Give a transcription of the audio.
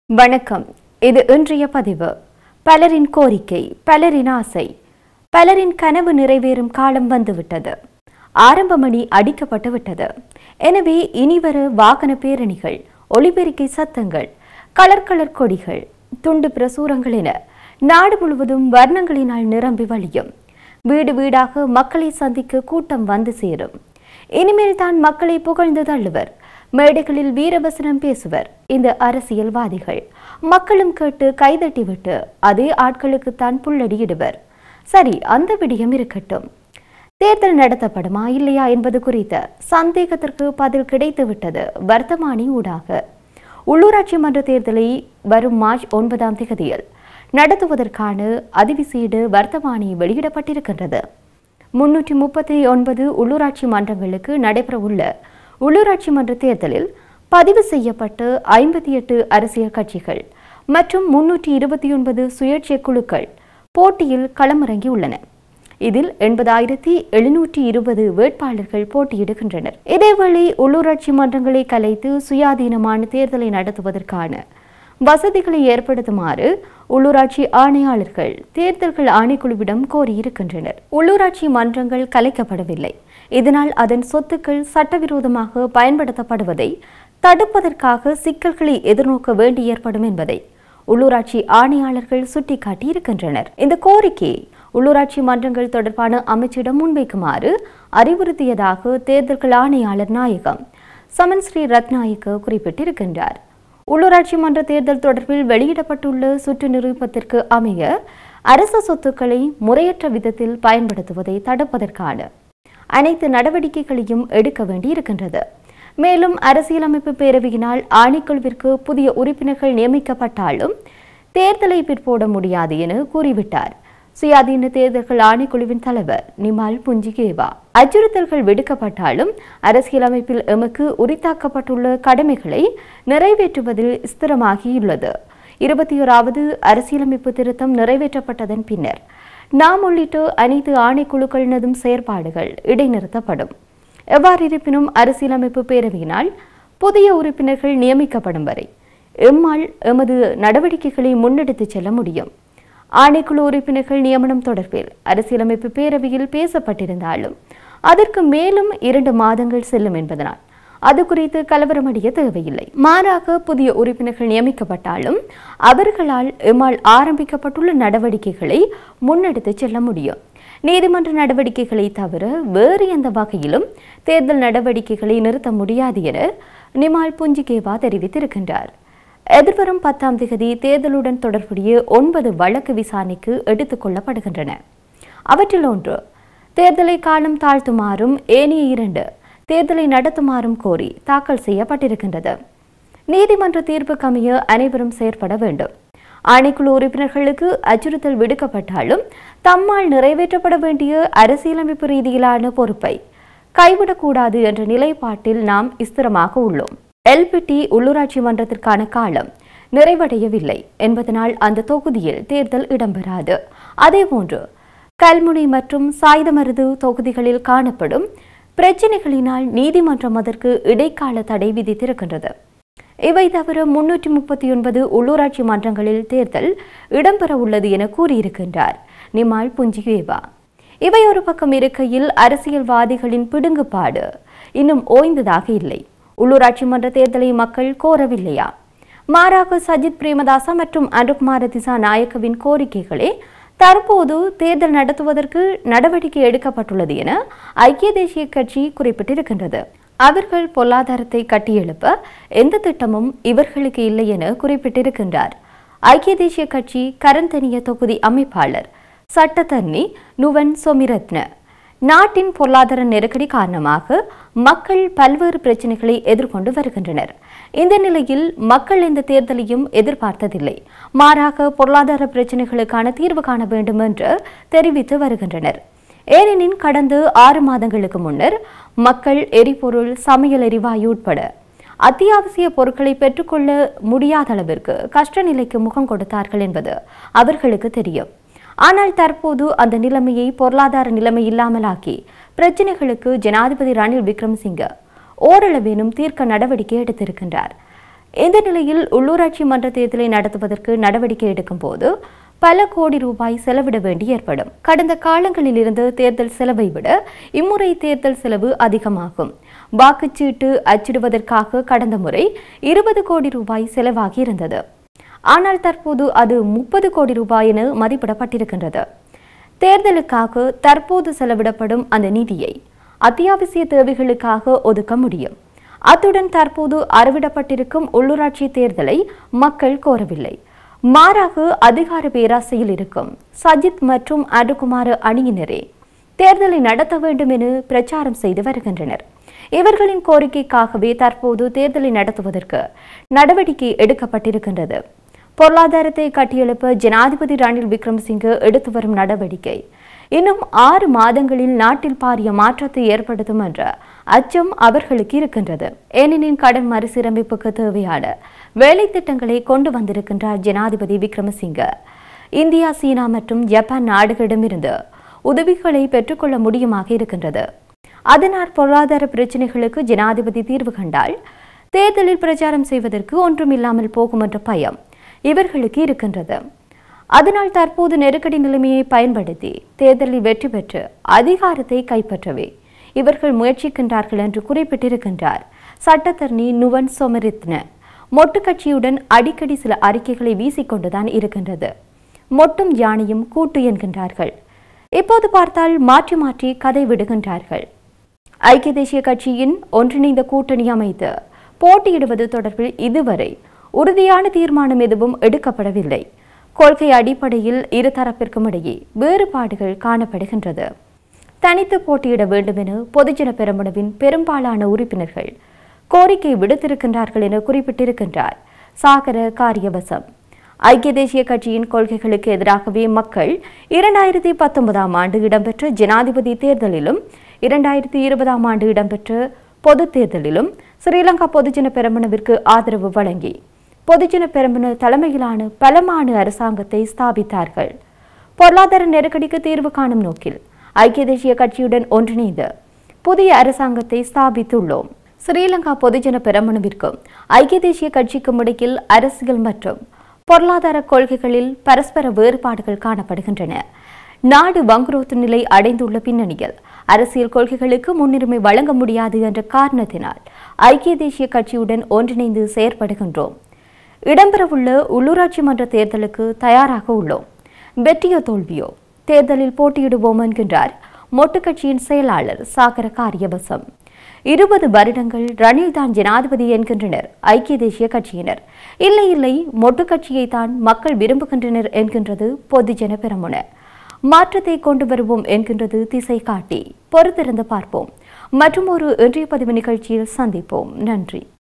வணக்கம். இது இன்றைய பதிவு. பலரின் கோரிக்கை, பலரின் ஆசை, பலரின் கனவு நிறைவேறும் காலம் வந்துவிட்டது. ஆரம்ப மணி அடிக்கப்பட்டு விட்டது. எனவே இனிவர வாகன பேரணிகள், ஒலிபெருக்கை சத்தங்கள், கலர் கலர் கொடிகள், துண்டு பிரசுரங்கள் என நாடு முழுவதும் வர்ணங்களினால் நிரம்பி வழியும். வீடு வீடாக மக்களை சந்திக்க கூட்டம் வந்து சேரும். இனிமேல் தான் மக்களை புகழ்ந்து தள்ளுவர். மேடைகளில் வீரவசனம் பேசுவர் இந்த அரசியல்வாதிகள். மக்களும் கேட்டு கைதட்டிவிட்டு அதே ஆட்களுக்குத்தான் புல்லடியிடுவர். சரி, அந்த விடயம் இருக்கட்டும். தேர்தல் நடத்தப்படுமா இல்லையா என்பது குறித்த சந்தேகத்திற்கு பதில் கிடைத்துவிட்டது வர்த்தமானி ஊடாக. உள்ளூராட்சி மன்ற தேர்தலை வரும் மார்ச் 9 நடத்துவதற்கான அதிவிசேட வர்த்தமானி வெளியிடப்பட்டிருக்கின்றது. 339 உள்ளூராட்சி மன்றங்களுக்கு நடைபெறவுள்ள உள்ளூராட்சி மன்ற தேர்தலில் பதிவு செய்யப்பட்ட 58 அரசியல் கட்சிகள் மற்றும் 329 சுயேட்சை குழுக்கள் போட்டியில் களமிறங்கியுள்ளன. இதில் 80,720 வேட்பாளர்கள் போட்டியிடுகின்றனர். இதேவேளை உள்ளூராட்சி மன்றங்களை கலைத்து சுயாதீனமான தேர்தலை நடத்துவதற்கான வசதிகளை ஏற்படுத்துமாறு உள்ளூராட்சி ஆணையாளர்கள் தேர்தல்கள் ஆணைக்குழுவிடம் கோரியிருக்கின்றனர். உள்ளூராட்சி மன்றங்கள் கலைக்கப்படவில்லை. இதனால் அதன் சொத்துக்கள் சட்டவிரோதமாக பயன்படுத்தப்படுவதை தடுப்பதற்காக சிக்கல்களை எதிர்நோக்க வேண்டி ஏற்படும் என்பதை உள்ளூராட்சி ஆணையாளர்கள் சுட்டிக்காட்டியிருக்கின்றனர். இந்த கோரிக்கையை உள்ளூராட்சி மன்றங்கள் தொடர்பான அமைச்சிடம் முன்வைக்குமாறு அறிவுறுத்தியதாக தேர்தல்கள் ஆணையாளர் நாயகம் சமன் ஸ்ரீ ரத்நாயக்க குறிப்பிட்டிருக்கின்றார். உள்ளூராட்சி மன்ற தேர்தல் தொடர்பில் வெளியிடப்பட்டுள்ள சுற்று நிரூபத்திற்கு அமைய அரசு சொத்துக்களை முறையற்ற விதத்தில் பயன்படுத்துவதை தடுப்பதற்கான அனைத்து நடவடிக்கைகளையும் எடுக்க வேண்டியிருக்கின்றது. மேலும் அரசியலமைப்பு பேரவையினால் ஆணைக்குழுவிற்கு புதிய உறுப்பினர்கள் நியமிக்கப்பட்டாலும் தேர்தலை பிற்போட முடியாது என கூறிவிட்டார் சுயாதீன தேர்தல்கள் ஆணைக்குழுவின் தலைவர் நிமால் புஞ்சிகேவா. அச்சுறுத்தல்கள் விடுக்கப்பட்டாலும் அரசியலமைப்பில் எமக்கு உரித்தாக்கப்பட்டுள்ள கடமைகளை நிறைவேற்றுவதில் ஸ்திரமாகியுள்ளது. 21வது அரசியலமைப்பு திருத்தம் நிறைவேற்றப்பட்டதன் பின்னர் நாம் உள்ளிட்ட அனைத்து ஆணைக்குழுக்களினதும் செயற்பாடுகள் இடைநிறுத்தப்படும். எவ்வாறு இருப்பினும் அரசியலமைப்பு பேரவையினால் புதிய உறுப்பினர்கள் நியமிக்கப்படும் வரை எம்மால் எமது நடவடிக்கைகளை முன்னெடுத்துச் செல்ல முடியும். ஆணைக்குழு உறுப்பினர்கள் நியமனம் தொடர்பில் அரசியலமைப்பு பேரவையில் பேசப்பட்டிருந்தாலும் அதற்கு மேலும் 2 மாதங்கள் செல்லும் என்பதனால் அது குறித்து கலவரமடைய தேவையில்லை. மாறாக புதிய உறுப்பினர்கள் நியமிக்கப்பட்டாலும் அவர்களால் எம்மால் ஆரம்பிக்கப்பட்டுள்ள நடவடிக்கைகளை முன்னெடுத்துச் செல்ல முடியும். நீதிமன்ற நடவடிக்கைகளை தவிர வேறு எந்த வகையிலும் தேர்தல் நடவடிக்கைகளை நிறுத்த முடியாது என நிமால் புஞ்சிகேவா தெரிவித்திருக்கின்றார். எதிர்வரும் 10 தேர்தலுடன் தொடர்புடைய 9 வழக்கு விசாரணைக்கு எடுத்துக் கொள்ளப்படுகின்றன. அவற்றில் ஒன்று தேர்தலை காலம் தாழ்த்துமாறும் ஏனைய 2 தேர்தலை நடத்துமாறும் கோரி தாக்கல் செய்யப்பட்டிருக்கின்றது. நீதிமன்ற தீர்ப்புக்கு அமைய அனைவரும் செயற்பட வேண்டும். ஆணைக்குழு உறுப்பினர்களுக்கு அச்சுறுத்தல் விடுக்கப்பட்டாலும் தம்மால் நிறைவேற்றப்பட வேண்டிய அரசியலமைப்பு ரீதியிலான பொறுப்பை கைவிடக்கூடாது என்ற நிலைப்பாட்டில் நாம் ஸ்திரமாக உள்ளோம். எல்பிடி உள்ளூராட்சி மன்றத்திற்கான காலம் நிறைவடையவில்லை என்பதனால் அந்த தொகுதியில் தேர்தல் இடம்பெறாது. அதேபோன்று கல்முனை மற்றும் சாய்தமருது தொகுதிகளில் காணப்படும் பிரச்சினைகளினால் நீதிமன்றம் அதற்கு இடைக்கால தடை விதித்திருக்கின்றது. இவை தவிர 339 உள்ளூராட்சி மன்றங்களில் தேர்தல் இடம்பெற உள்ளது என கூறியிருக்கின்றார் நிமால் புஞ்சிகேவா. இவை ஒரு பக்கம் இருக்கையில் அரசியல்வாதிகளின் பிடுங்குபாடு இன்னும் ஓய்ந்ததாக இல்லை. உள்ளூராட்சி மன்ற தேர்தலை மக்கள் கோரவில்லையா? மாறாக சஜித் பிரேமதாச மற்றும் அனுகுமார திசாநாயக்கவின் கோரிக்கைகளே தற்போது தேர்தல் நடத்துவதற்கு நடவடிக்கை எடுக்கப்பட்டுள்ளது என ஐக்கிய தேசிய கட்சி குறிப்பிட்டிருக்கின்றது. அவர்கள் பொருளாதாரத்தை கட்டியெழுப்ப எந்த திட்டமும் இவர்களுக்கு இல்லை என குறிப்பிட்டிருக்கின்றார் ஐக்கிய தேசிய கட்சி கரந்தனிய தொகுதி அமைப்பாளர் சட்டத்தரணி நுவன் சொமிரத்ன. நாட்டின் பொருளாதார நெருக்கடி காரணமாக மக்கள் பல்வேறு பிரச்சனைகளை எதிர்கொண்டு வருகின்றனர். இந்த நிலையில் மக்கள் இந்த தேர்தலையும் எதிர்பார்த்ததில்லை. மாறாக பொருளாதார பிரச்சனைகளுக்கான தீர்வு காண வேண்டும் என்று தெரிவித்து வருகின்றனர். ஏனெனில் கடந்த 6 மாதங்களுக்கு முன்னர் மக்கள் எரிபொருள், சமையல் எரிவாயு உட்பட அத்தியாவசிய பொருட்களை பெற்றுக்கொள்ள முடியாத அளவிற்கு கஷ்ட நிலைக்கு முகம் கொடுத்தார்கள் என்பது அவர்களுக்கு தெரியும். ஆனால் தற்போது அந்த நிலைமையை பொருளாதார நிலைமை இல்லாமலாக்கி பிரச்சினைகளுக்கு ஜனாதிபதி ரணில் விக்ரமசிங்க ஓரளவேனும் தீர்க்க நடவடிக்கை எடுத்திருக்கின்றார். இந்த நிலையில் உள்ளூராட்சி மன்ற தேர்தலை நடத்துவதற்கு நடவடிக்கை எடுக்கும் போது பல கோடி ரூபாய் செலவிட வேண்டி ஏற்படும். கடந்த காலங்களில் இருந்து தேர்தல் செலவை விட இம்முறை தேர்தல் செலவு அதிகமாகும். வாக்குச்சீட்டு அச்சிடுவதற்காக கடந்த முறை 20 கோடி ரூபாய் செலவாகி இருந்தது. ஆனால் தற்போது அது 30 கோடி ரூபாய் என மதிப்பிடப்பட்டிருக்கின்றது. தேர்தலுக்காக தற்போது செலவிடப்படும் அந்த நிதியை அத்தியாவசிய தேவைகளுக்காக ஒதுக்க முடியும். அத்துடன் தற்போது அறவிடப்பட்டிருக்கும் உள்ளூராட்சி தேர்தலை மக்கள் கோரவில்லை. மாறாக அதிகார பேராசையில் இருக்கும் சஜித் மற்றும் அருகுமார அணியினரே தேர்தலை நடத்த வேண்டும் என பிரச்சாரம் செய்து வருகின்றனர். இவர்களின் கோரிக்கைக்காகவே தற்போது தேர்தலை நடத்துவதற்கு நடவடிக்கை எடுக்கப்பட்டிருக்கின்றது. பொருளாதாரத்தை கட்டியெழுப்ப ஜனாதிபதி ரணில் விக்ரமசிங்கே எடுத்து வரும் நடவடிக்கை இன்னும் 6 மாதங்களில் நாட்டில் பாரிய மாற்றத்தை ஏற்படுத்தும் என்ற அச்சம் அவர்களுக்கு இருக்கின்றது. ஏனெனில் கடன் மறுசீரமைப்புக்கு தேவையான வேலை திட்டங்களை கொண்டு வந்திருக்கின்றார் ஜனாதிபதி விக்ரமசிங்கே. இந்தியா, சீனா மற்றும் ஜப்பான் நாடுகளிடமிருந்து உதவிகளை பெற்றுக்கொள்ள முடியுமாக இருக்கின்றது. அதனால் பொருளாதார பிரச்சினைகளுக்கு ஜனாதிபதி தீர்வு கண்டால் தேர்தலில் பிரச்சாரம் செய்வதற்கு ஒன்றுமில்லாமல் போகும் என்ற பயம் இவர்களுக்கு இருக்கின்றது. அதனால் தற்போது நெருக்கடி நிலைமையை பயன்படுத்தி தேர்தலில் வெற்றி பெற்று அதிகாரத்தை கைப்பற்றவே இவர்கள் முயற்சிக்கின்றார்கள் என்று குறிப்பிட்டிருக்கின்றார் சட்டத்தரணி நுவன் சொமரித்ன. மொட்டு கட்சியுடன் அடிக்கடி சில அறிக்கைகளை வீசிக்கொண்டுதான் இருக்கின்றது. மொட்டும் யானையும் கூட்டு என்கின்றார்கள். இப்போது பார்த்தால் மாற்றி மாற்றி கதை விடுகின்றார்கள். ஐக்கிய தேசிய கட்சியின் ஒன்றிணைந்த கூட்டணி அமைத்து போட்டியிடுவது தொடர்பில் இதுவரை உறுதியான தீர்மானம் எதுவும் எடுக்கப்படவில்லை. கொள்கை அடிப்படையில் இருதரப்பிற்கும் இடையே வேறுபாடுகள் காணப்படுகின்றது. தனித்து போட்டியிட வேண்டும் என பொதுஜன பெரமுனவின் பெரும்பாலான உறுப்பினர்கள் கோரிக்கை விடுத்திருக்கின்றார்கள் என குறிப்பிட்டிருக்கின்றார் சாகர காரியவசம். ஐக்கிய தேசிய கட்சியின் கொள்கைகளுக்கு எதிராகவே மக்கள் 2019ஆம் ஆண்டு இடம்பெற்ற ஜனாதிபதி தேர்தலிலும் 2020ஆம் ஆண்டு இடம்பெற்ற பொது தேர்தலிலும் ஸ்ரீலங்கா பொதுஜன பெரமுனவிற்கு ஆதரவு வழங்கி பொதுஜன பெரமுன தலைமையிலான பலமான அரசாங்கத்தை ஸ்தாபித்தார்கள். பொருளாதார நெருக்கடிக்கு தீர்வு காணும் நோக்கில் ஐக்கிய தேசிய கட்சியுடன் ஒன்றிணைந்து புதிய அரசாங்கத்தை ஸ்தாபித்துள்ளோம். ஸ்ரீலங்கா பொதுஜன பெரமுனவிற்கும் ஐக்கிய தேசிய கட்சிக்கும் இடையில் அரசியல் மற்றும் பொருளாதார கொள்கைகளில் பரஸ்பர வேறுபாடுகள் காணப்படுகின்றன. நாடு வங்குரோத்து நிலை அடைந்துள்ள பின்னணியில் அரசியல் கொள்கைகளுக்கு முன்னுரிமை வழங்க முடியாது என்ற காரணத்தினால் ஐக்கிய தேசிய கட்சியுடன் ஒன்றிணைந்து செயற்படுகின்றோம். இடம்பெறவுள்ள உள்ளூராட்சி மன்ற தேர்தலுக்கு தயாராக உள்ளோம். வெற்றியோ தோல்வியோ தேர்தலில் போட்டியிடுவோம் என்கின்றார் மொட்டு கட்சியின் செயலாளர் சாகர காரியவசம். 20 வருடங்கள் ரணில் தான் ஜனாதிபதி என்கின்றனர் ஐக்கிய தேசிய கட்சியினர். இல்லை, மொட்டு கட்சியை தான் மக்கள் விரும்புகின்றனர் என்கின்றது பொதுஜன பெரமுன. மாற்றத்தை கொண்டு வருவோம் என்கின்றது திசை காட்டி. பொறுத்திருந்து பார்ப்போம். மற்றும் ஒரு இன்றைய பதிவு நிகழ்ச்சியில் சந்திப்போம். நன்றி.